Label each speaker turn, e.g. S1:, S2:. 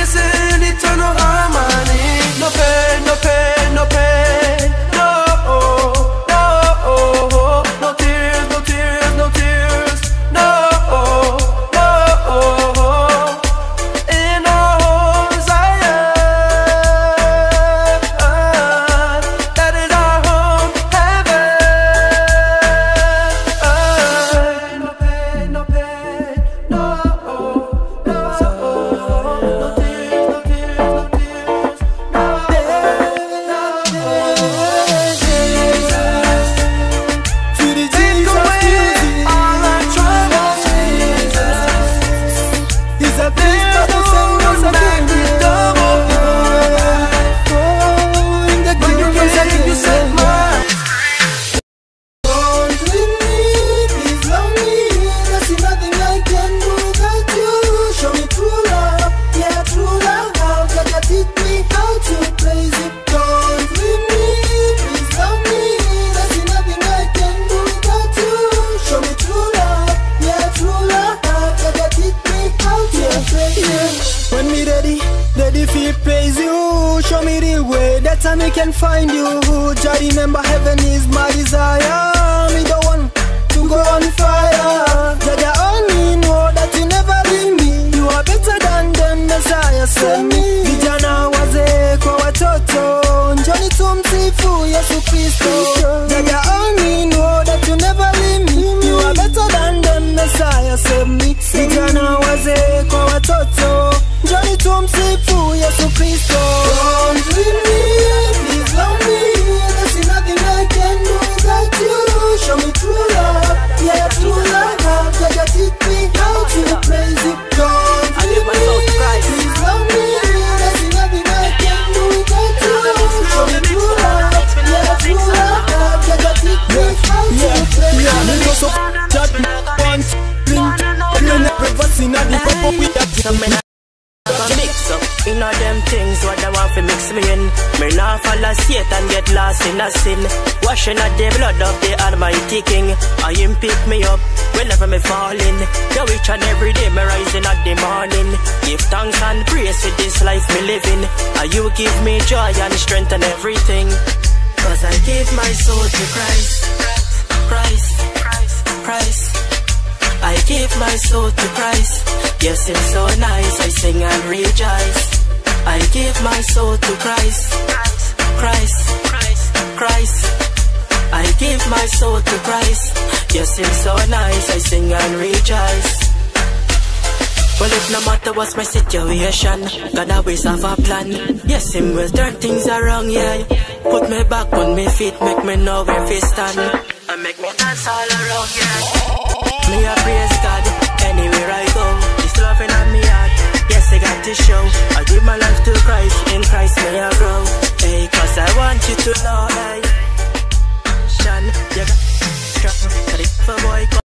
S1: blessing, eternal harmony. No pain, no pain, no pain. No, no, no tears, no tears, no tears. No, no, in our Zion, that is our home, heaven. No pain, no pain, no, no tears, no tears, no tears. Take away all our troubles.
S2: He's a
S1: There's no back to double.
S2: in the
S1: When you came, you set my
S2: Don't leave me, please love me. There's nothing I can do without you. Show me true love, yeah, true love. Gotta teach me how to praise it. Don't leave me, please love me. There's nothing I can do without you. Show me true love, yeah, true love. Gotta teach me how to praise it. When me ready for praise you. Show me the way that time I can find you. Just remember heaven is my desire. Me don't want to go on fire. Jaja only know that you never leave me. You are better than them, Messiah send me. Vijana wazee kwa watoto, njoni tumsifu Yesu Kristo. Jaja only know that you never leave me. You are better than them, Messiah send me. Vijana wazee kwa watoto, njoni tumsifu Yesu Kristo. Don't leave me, please love me. There's nothing I can do without you. Show me true love, yeah, true love. Jaja teach me how to praise it. Don't leave me, please love me. There's nothing I can do without you. Show me true love, yeah, true love. Jaja teach me how to praise it. Me go so that one thing. Breakfast in the cup with that.
S3: Mix up in all them things what I want to mix me in. Me not follow Satan get lost in a sin. Washing at the blood of the Almighty King. I him pick me up whenever me falling. Yo, each and every day me rising at the morning. Give thanks and praise for this life me living. And you give me joy and strength and everything. Cause I give my soul to Christ. Christ, Christ, Christ. I give my soul to Christ. Yes, it's so nice, I sing and rejoice. I give my soul to Christ. Christ, Christ, Christ. I give my soul to Christ. Yes, it's so nice, I sing and rejoice. Well, if no matter what's my situation, God always have a plan. Yes, him will turn things around, yeah. Put me back on my feet, make me know where to stand. And make me dance all around, yeah. Me a praise God, anywhere I go. This loving on me heart, yes I got to show. I give my life to Christ, in Christ may I grow. Hey, cause I want you to know, hey Sean, you got strong, for boy.